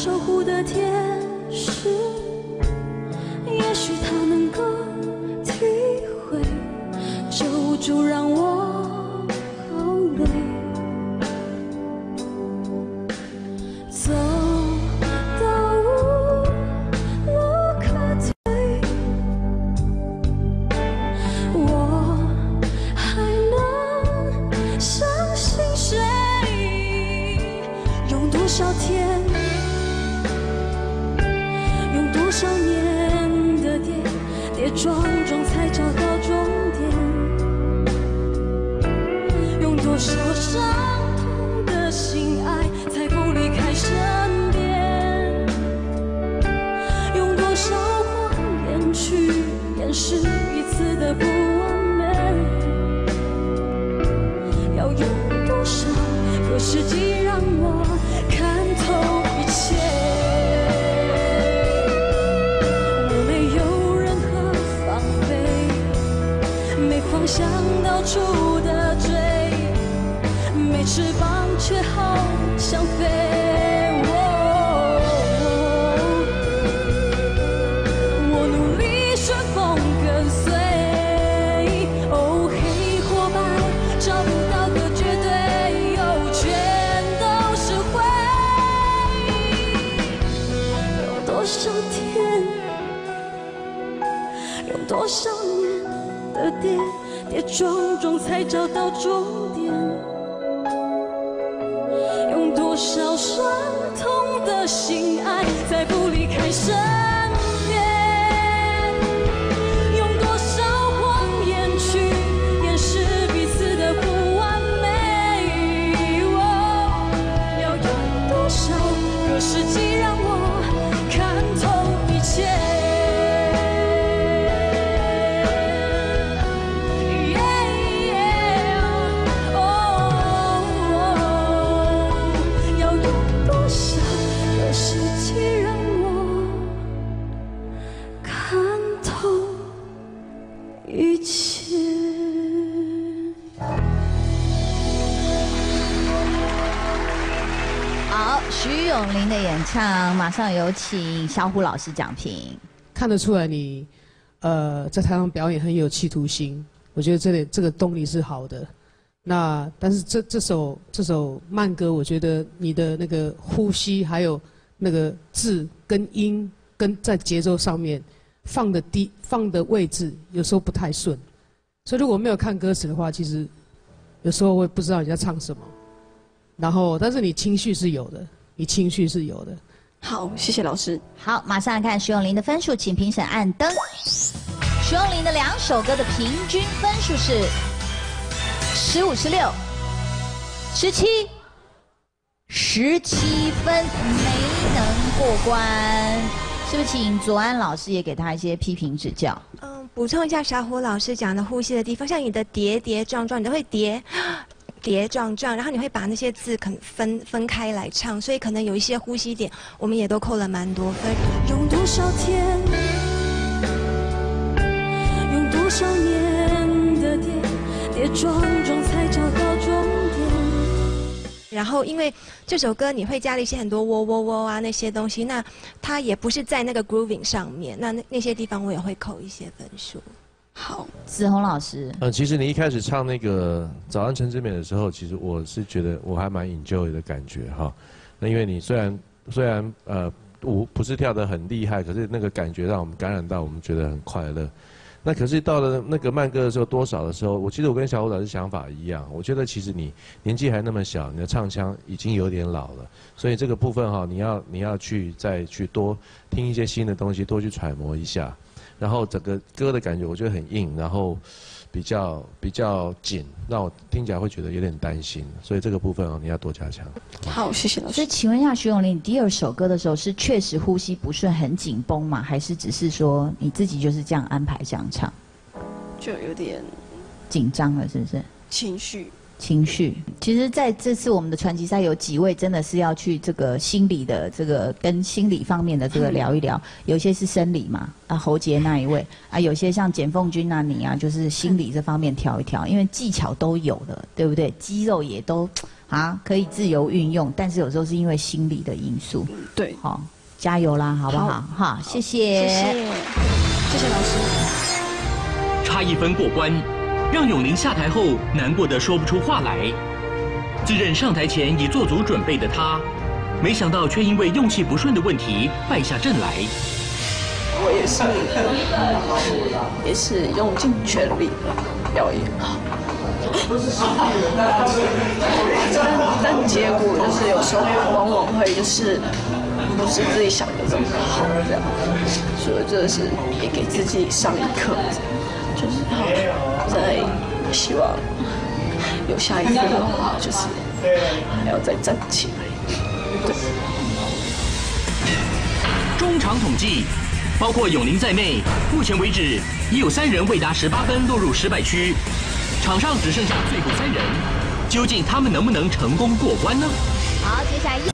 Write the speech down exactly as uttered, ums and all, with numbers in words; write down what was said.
守护的天使，也许他能够体会救助让我好累。走到无路可退，我还能相信谁？用多少天，用多少年的跌跌撞撞才找到终点？用多少伤痛的心爱才不离开身边？用多少谎言去掩饰彼此的不完美？要用多少个世纪让我看透一切？我没有任何防备，没方向到处的追，没翅膀却好想飞。我努力顺风跟随，哦，黑或白，找不到个绝对，哦，全都是灰。有多少天，用多少年的跌跌撞撞才找到终点？用多少伤痛的心爱才不离开身边？用多少谎言去掩饰彼此的不完美？哦，要用多少个世纪让我看透一切？要用多少个世纪让我看透一切？ 好，徐永林的演唱，马上有请小虎老师讲评。 看得出来你，呃，在台上表演很有企图心，我觉得这里这个动力是好的。那但是这这首这首慢歌，我觉得你的那个呼吸还有那个字跟音跟在节奏上面放的低放的位置，有时候不太顺。所以如果没有看歌词的话，其实有时候会不知道你在唱什么。然后，但是你情绪是有的，你情绪是有的。 好，谢谢老师。 好，马上来看徐永林的分数，请评审按灯。徐永林的两首歌的平均分数是十五、十六、十七、十七分，没能过关。是不是请左安老师也给他一些批评指教？ 嗯，补充一下小虎老师讲的呼吸的地方，像你的跌跌撞撞，你都会跌。跌撞撞，然后你会把那些字可能分分开来唱，所以可能有一些呼吸点，我们也都扣了蛮多分。 用多少天，用多少年的跌跌撞撞才找到终点？ 然后因为这首歌你会加了一些很多喔喔喔啊那些东西，那它也不是在那个 grooving 上面，那那些地方我也会扣一些分数。 好，子宏老师。 呃，其实你一开始唱那个《早安陈之美》的时候，其实我是觉得我还蛮 enjoy 的感觉哈。那因为你虽然虽然呃舞不是跳得很厉害，可是那个感觉让我们感染到，我们觉得很快乐。那可是到了那个慢歌的时候，多少的时候，我记得我跟小虎老师想法一样，我觉得其实你年纪还那么小，你的唱腔已经有点老了，所以这个部分哈，你要你要去再去多听一些新的东西，多去揣摩一下。然后整个歌的感觉我觉得很硬，然后比较比较紧，让我听起来会觉得有点担心，所以这个部分哦你要多加强。 好，谢谢老师。 所以请问一下徐永林，你第二首歌的时候是确实呼吸不顺、很紧绷吗？还是只是说你自己就是这样安排这样唱？ 就有点紧张了，是不是？ 情绪。 情绪，其实在这次我们的传奇赛有几位真的是要去这个心理的这个跟心理方面的这个聊一聊，有些是生理嘛，啊侯杰那一位啊，有些像简凤君啊你啊，就是心理这方面调一调，因为技巧都有的，对不对？肌肉也都啊，可以自由运用，但是有时候是因为心理的因素。 对， 好、哦，加油啦，好不好？好，好谢谢， 谢谢， 谢谢老师。 差一分过关，让永玲下台后难过的说不出话来。自认上台前已做足准备的她，没想到却因为用气不顺的问题败下阵来。 我也是，也是用尽全力表演好。但但结果就是有时候往往会就是不是自己想的这么好这样，所以这是也给自己上一课，就是好在希望有下一次的话，就是还要再站起来。对。 中场统计，包括永玲在内，目前为止已有三人未达十八分落入失败区。场上只剩下最后三人，究竟他们能不能成功过关呢？ 好，接下来。